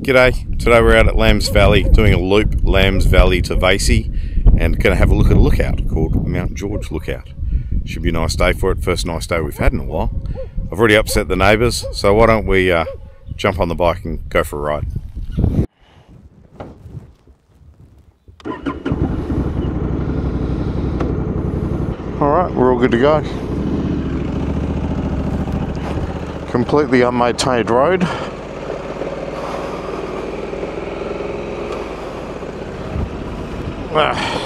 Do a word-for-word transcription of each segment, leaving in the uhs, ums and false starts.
G'day, today we're out at Lambs Valley doing a loop Lambs Valley to Vasey and going to have a look at a lookout called Mount George Lookout. Should be a nice day for it, first nice day we've had in a while. I've already upset the neighbours, so why don't we uh, jump on the bike and go for a ride. Alright, we're all good to go. Completely unmaintained road. Ah.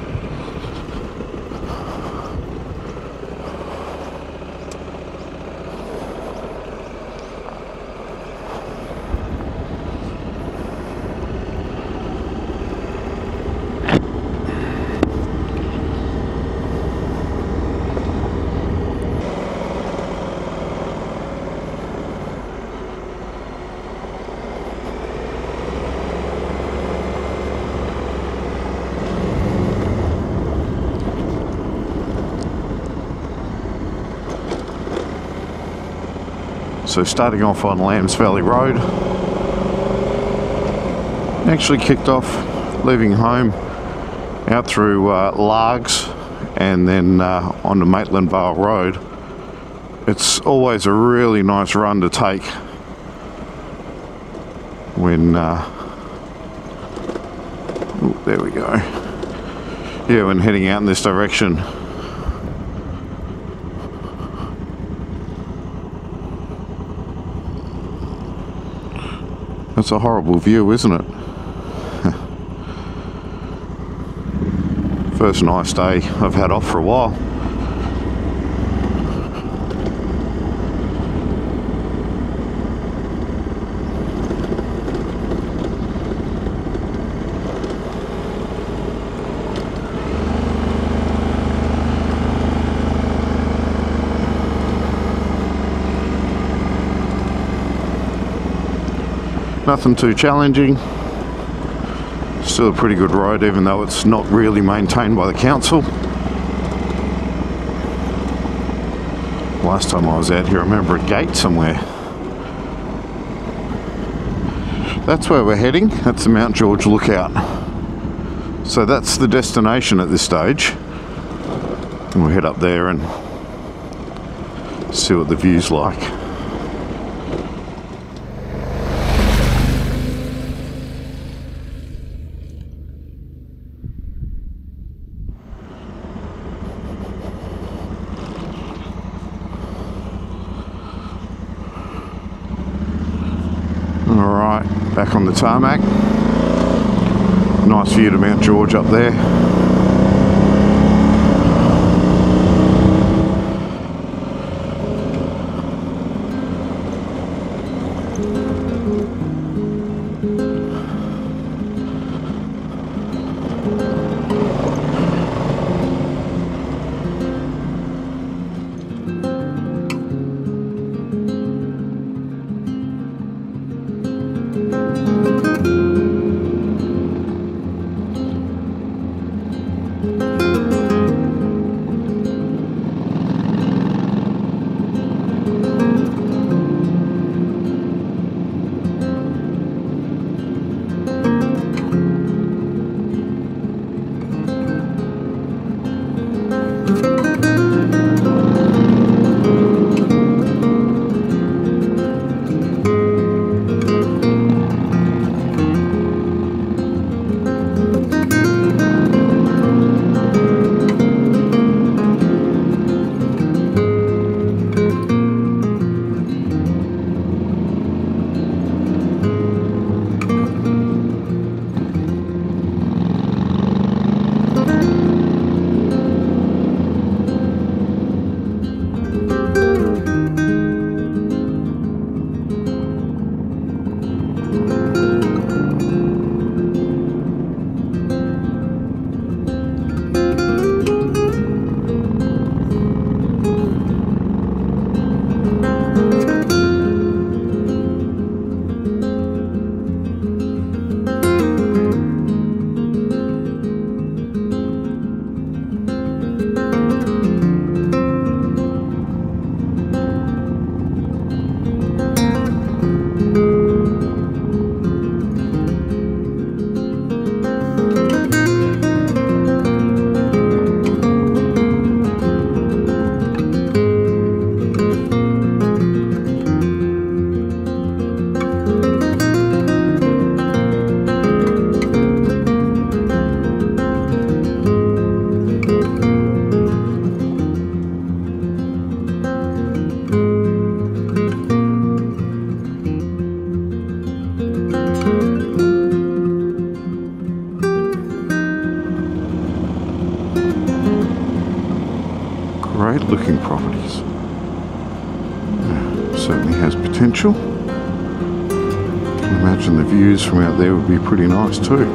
So starting off on Lambs Valley Road, actually kicked off leaving home out through uh, Largs and then uh, onto Maitland Vale Road. It's always a really nice run to take when, uh, ooh, there we go, yeah, when heading out in this direction. That's a horrible view, isn't it? First nice day I've had off for a while. Nothing too challenging, still a pretty good road even though it's not really maintained by the council. Last time I was out here I remember a gate somewhere. That's where we're heading, that's the Mount George Lookout. So that's the destination at this stage. And we'll head up there and see what the view's like. Alright, back on the tarmac. Nice view to Mount George up there. special. I imagine the views from out there would be pretty nice too.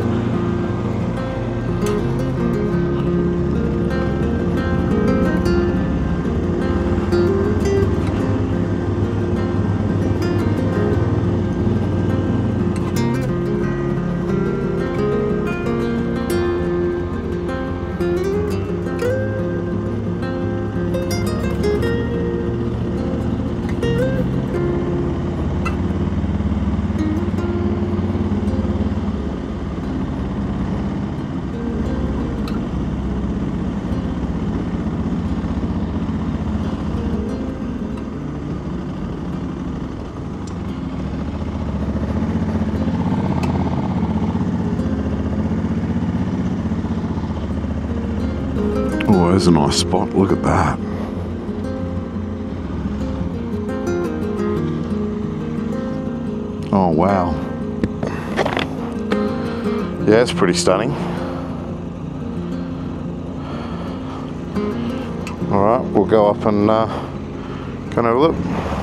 Oh, there's a nice spot. Look at that. Oh, wow. Yeah, it's pretty stunning. Alright, we'll go up and uh, go and have a look.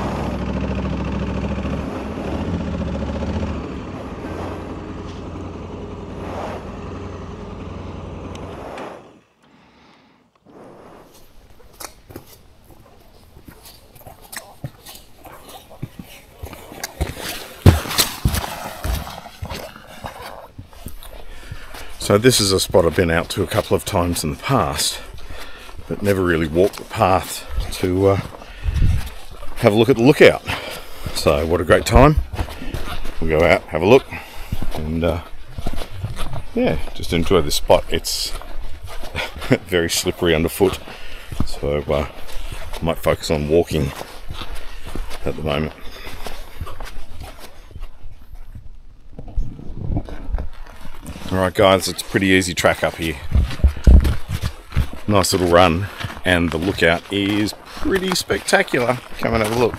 So this is a spot I've been out to a couple of times in the past, but never really walked the path to uh, have a look at the lookout. So what a great time. We'll go out, have a look, and uh, yeah, just enjoy this spot. It's very slippery underfoot, so uh, I might focus on walking at the moment. Alright guys, it's a pretty easy track up here. Nice little run, and the lookout is pretty spectacular. Come and have a look.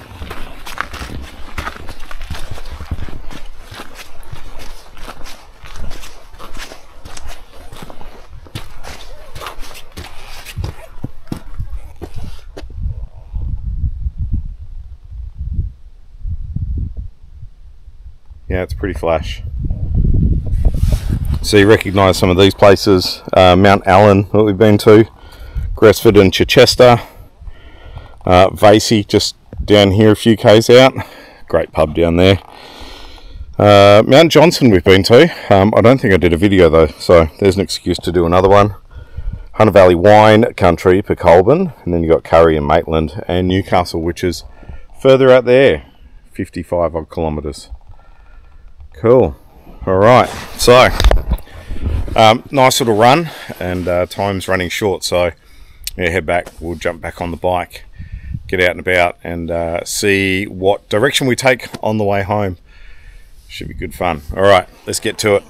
Yeah, it's pretty flash. So you recognise some of these places, uh, Mount Allen that we've been to, Gresford and Chichester, uh, Vasey just down here a few k's out, great pub down there. Uh, Mount Johnson we've been to, um, I don't think I did a video though, so there's an excuse to do another one. Hunter Valley Wine Country for Colburn, and then you got Curry and Maitland and Newcastle, which is further out there, fifty-five odd kilometres. Cool. Alright, so um, nice little run, and uh, time's running short, so yeah, head back. We'll jump back on the bike, get out and about, and uh, see what direction we take on the way home. Should be good fun. Alright, let's get to it.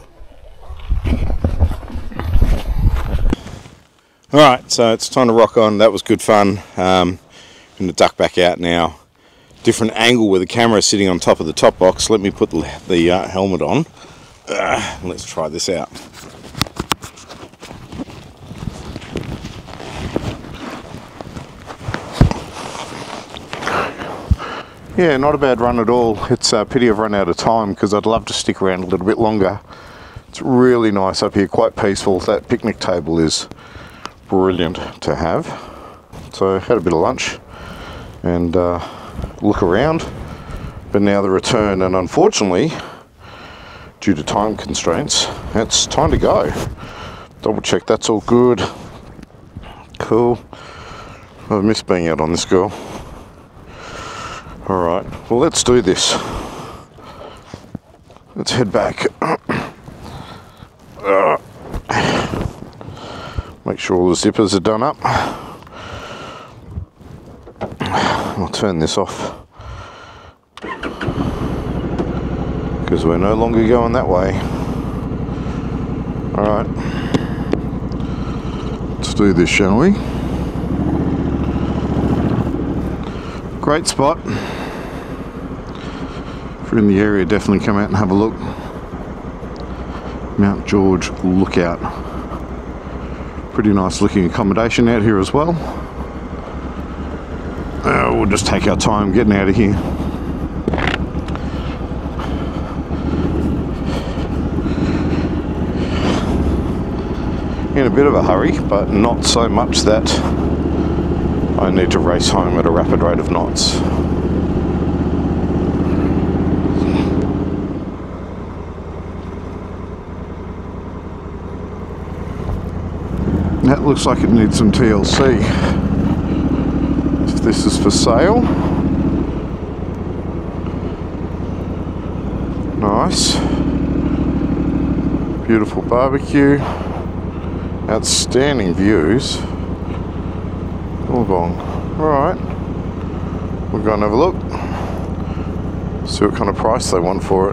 Alright, so it's time to rock on. That was good fun. Um, I'm going to duck back out now. Different angle with the camera sitting on top of the top box. Let me put the, the uh, helmet on. Uh, let's try this out. Yeah, not a bad run at all. It's a pity I've run out of time because I'd love to stick around a little bit longer. It's really nice up here, quite peaceful. That picnic table is brilliant to have. So I had a bit of lunch and uh, look around, but now the return, and unfortunately due to time constraints it's time to go. Double check that's all good. Cool. I've missed being out on this girl. Alright, well let's do this. Let's head back. uh, make sure all the zippers are done up. I'll turn this off because we're no longer going that way. Alright, let's do this, shall we? Great spot. If you're in the area, definitely come out and have a look. Mount George Lookout. Pretty nice looking accommodation out here as well. Uh, we'll just take our time getting out of here. in a bit of a hurry, but not so much that I need to race home at a rapid rate of knots. That looks like it needs some T L C. If this is for sale. Nice. Beautiful barbecue. Outstanding views. Wollongong. Alright. We'll go and have a look. See what kind of price they want for it.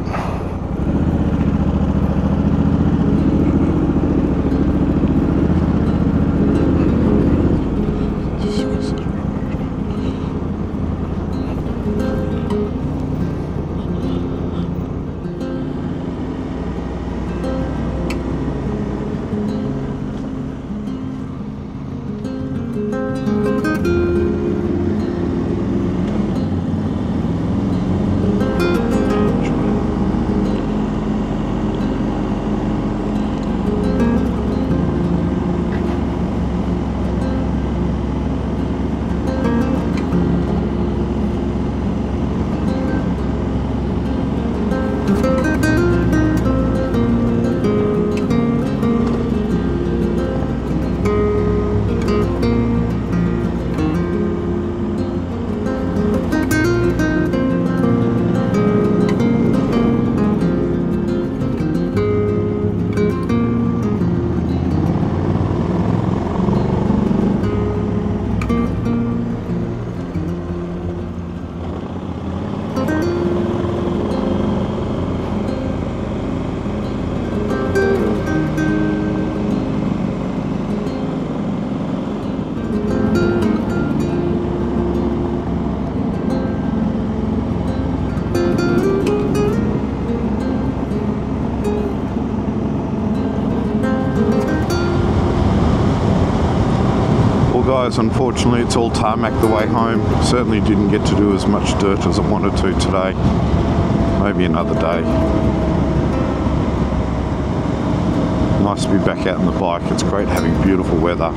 Guys, unfortunately it's all tarmac the way home. Certainly didn't get to do as much dirt as I wanted to today. Maybe another day. Nice to be back out on the bike. It's great having beautiful weather.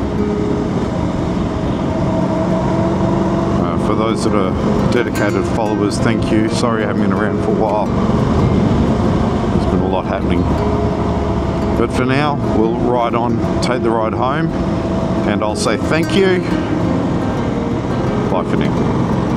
Uh, for those that are dedicated followers, thank you. Sorry I haven't been around for a while. There's been a lot happening. But for now, we'll ride on, take the ride home. And I'll say thank you. Bye for now.